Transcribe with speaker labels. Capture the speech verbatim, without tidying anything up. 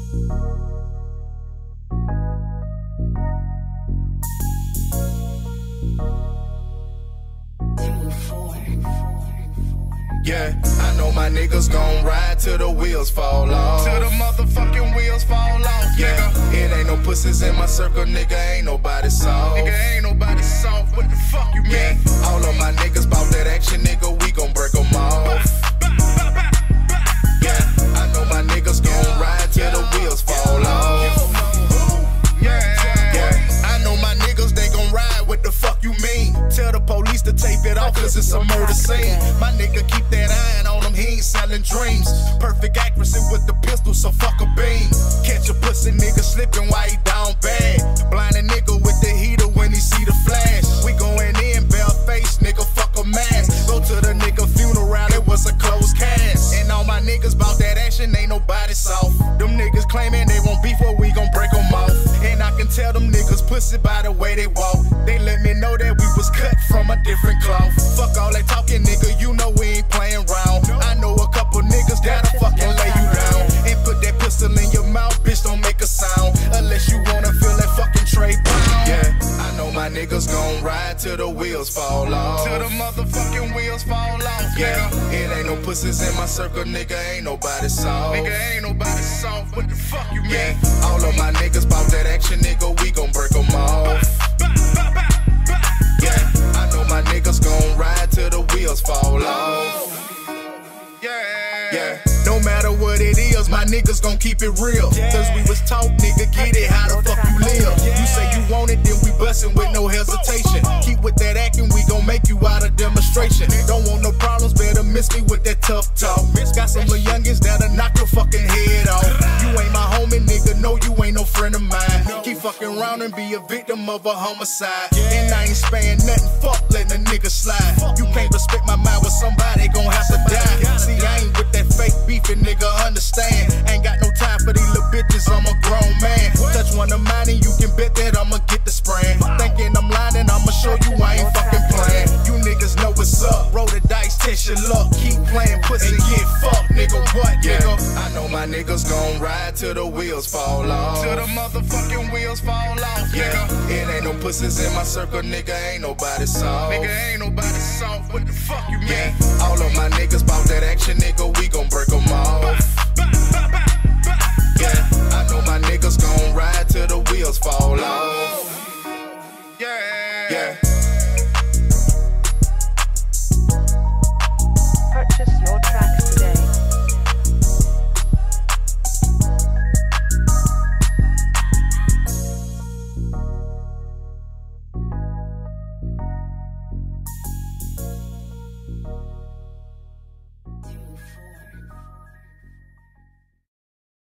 Speaker 1: Yeah, I know my niggas gon' ride till the wheels fall off.
Speaker 2: Till the motherfucking wheels fall off,
Speaker 1: yeah,
Speaker 2: nigga.
Speaker 1: It ain't no pussies in my circle, nigga, ain't nobody soft.
Speaker 2: Nigga, ain't nobody soft, what the fuck you mean?
Speaker 1: Yeah, all of my niggas bout that action, nigga, we gon' break them off. Yeah, I know my niggas gon' ride till the wheels fall off.
Speaker 2: Yeah,
Speaker 1: yeah, I know my niggas, they gon' ride, what the fuck you mean? Tell the police to tape it off, cause it's a murder scene. My nigga keep that iron on him, he ain't selling dreams. Perfect accuracy with the pistol, so fuck a beam. Catch a pussy nigga slipping while he down bad. Blind a nigga with the heater when he see the flash. We going in, bare face, nigga, fuck a mask. Go to the nigga funeral, it was a closed cast. And all my niggas bout that action, ain't nobody soft. Them niggas claiming they won't beef, well, we gon' break them off. And I can tell them niggas pussy by the way they walk. They let me know that we was cut from a different cloth. Fuck all that talking, nigga, you know we ain't playing round. I know a couple niggas that'll fucking lay you down and put that pistol in your mouth, bitch, don't make a sound unless you wanna feel that fucking Trey Brown. Yeah, I know my niggas gon' ride till the wheels fall off.
Speaker 2: Till the motherfucking wheels fall off,
Speaker 1: yeah,
Speaker 2: nigga.
Speaker 1: It ain't no pussies in my circle, nigga, ain't nobody soft.
Speaker 2: Nigga, ain't nobody soft, what the fuck you mean?
Speaker 1: Yeah, all of my niggas bout that action, nigga, we gon' break them off. Yeah, I know my niggas gon' ride till the wheels fall off.
Speaker 2: Yeah,
Speaker 1: yeah, no matter what it is, my niggas gon' keep it real. Cause we was taught, nigga, get it, how the fuck you live. You say you want it, then we bustin' with no hesitation. Keep with that acting, we gon' make you out of demonstration. Don't want no problems, better miss me with that tough talk. Got some little youngins that'll knock your fucking head off. You ain't my homie, nigga, no, you ain't no friend of mine. Keep fucking around and be a victim of a homicide. And I ain't sparing nothing, fuck letting a nigga slide. You can't respect my mind with somebody, gon' have to die. See, I ain't with that fake beefing, nigga, understand. Ain't got no time for these little bitches, I'm a grown man. Touch one of mine and you can bet that I'ma get the spraying. Thinking I'm lying and I'ma show you I ain't fucking playing. You niggas know what's up, roll the dice, test your luck. Keep playing pussy and get fucked, nigga, what, yeah, nigga? I know my niggas gon' ride till the wheels fall off.
Speaker 2: Till the motherfucking wheels fall off,
Speaker 1: yeah,
Speaker 2: nigga.
Speaker 1: It ain't no pussies in my circle, nigga, ain't nobody soft.
Speaker 2: Nigga, ain't nobody soft, what the fuck you mean?
Speaker 1: Yeah, all of my niggas bout that action, nigga, we gon' break them off.